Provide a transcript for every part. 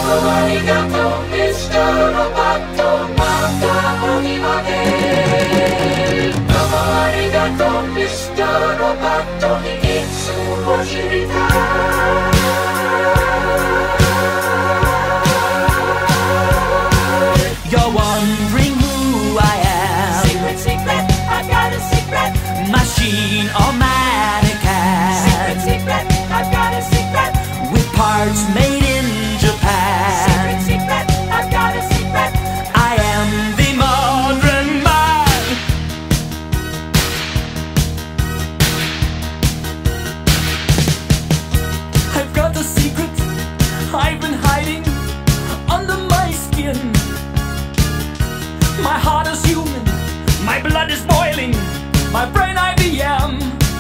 arigato, Mr. Roboto, makamoni domo arigato, Mr. Roboto, hitsu o shiritai. You're wondering who I am. Secret, secret, I got a secret. Machine or mannequin. Secret, secret, I got a secret. With parts made in Japan. Secret, secret, I got a secret. I am the modern man. I've got a secret I've been hiding under my skin. My heart is human, my blood is boiling, my brain IBM.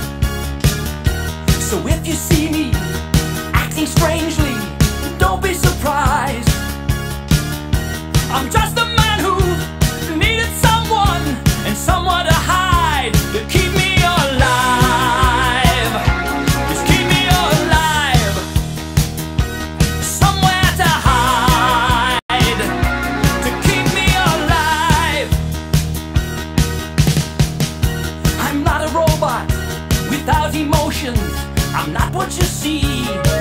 So if you see me acting strangely, don't be surprised. I'm just a man who needed someone and someone to hide, to keep me alive. Just keep me alive. Somewhere to hide, to keep me alive. I'm not a robot without emotions. I'm not what you see.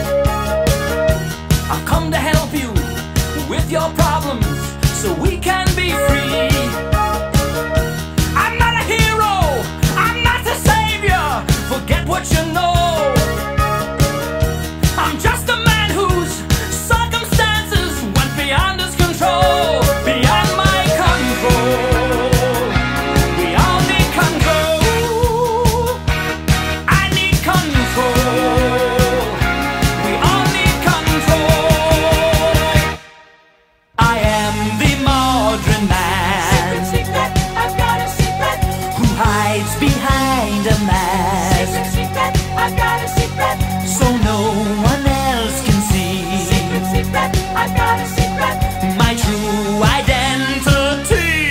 I've come to help you with your problems so we can be free. I'm not a hero, I'm not the savior. Forget what you know. I'm just a man whose circumstances went beyond his control, beyond my control. We all need control. I need control. We all need control. I am the modern man. Secret, secret, I've got a secret. Who hides behind a mask, Secret, secret, I've got a secret. so no one else can see Secret, secret, I've got a secret. my true identity.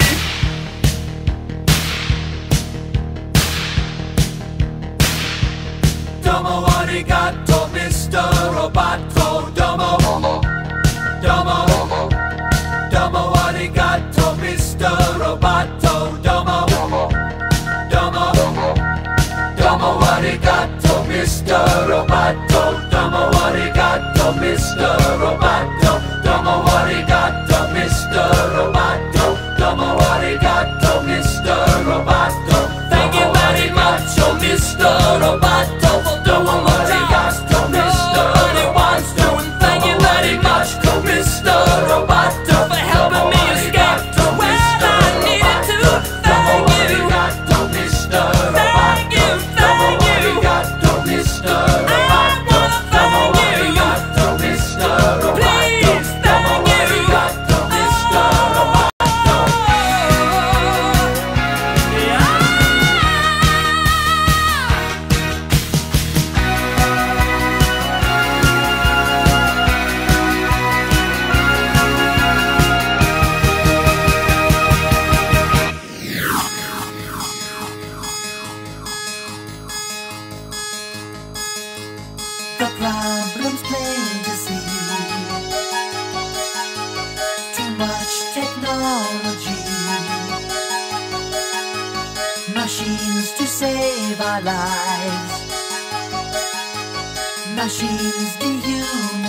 Domo arigato, Mr. Roboto. Domo, domo, domo arigato, Mr. Roboto. Domo, domo, domo arigato, Mr. Roboto. Domo arigato, Mr. Roboto. Domo arigato, Mr. Roboto. Domo arigato, Mr. Roboto. Thank you very much, oh Mr. Roboto. Domo arigato, Mr. Roboto. Thank you very much, oh Mr. Roboto, for helping me escape when I needed to. Thank you, thank you, thank you. I wanna thank you. Please, thank you. The problem's plain to see. Too much technology. Machines to save our lives. Machines dehumanize.